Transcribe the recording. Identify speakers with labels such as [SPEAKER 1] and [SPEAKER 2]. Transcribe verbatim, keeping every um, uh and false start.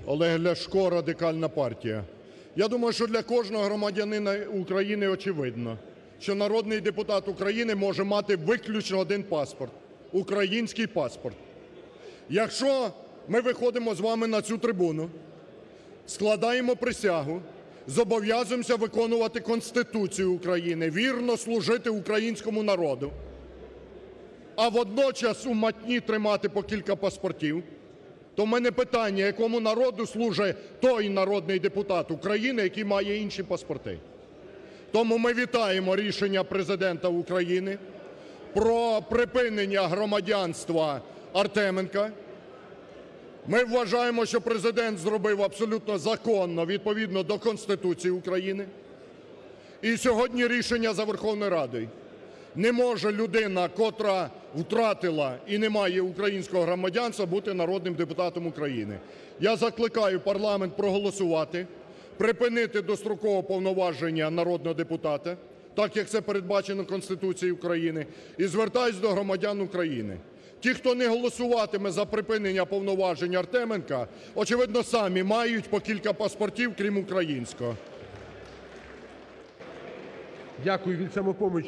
[SPEAKER 1] Олег Ляшко, Радикальна партія. Я думаю, що для кожного громадянина України очевидно, що народний депутат України може мати виключно один паспорт – український паспорт. Якщо ми виходимо з вами на цю трибуну, складаємо присягу, зобов'язуємося виконувати Конституцію України, вірно служити українському народу, а водночас у матні тримати по кілька паспортів, то в мене питання, якому народу служить той народний депутат України, який має інші паспорти. Тому ми вітаємо рішення Президента України про припинення громадянства Артеменка. Ми вважаємо, що Президент зробив абсолютно законно, відповідно до Конституції України. І сьогодні рішення за Верховною Радою. Не може людина, котра втратила і не має українського громадянства, бути народним депутатом України. Я закликаю парламент проголосувати, припинити дострокове повноваження народного депутата, так як це передбачено Конституцією України, і звертаюсь до громадян України. Ті, хто не голосуватиме за припинення повноважень Артеменка, очевидно, самі мають по кілька паспортів, крім українського.
[SPEAKER 2] Дякую. Від "Самопомочі"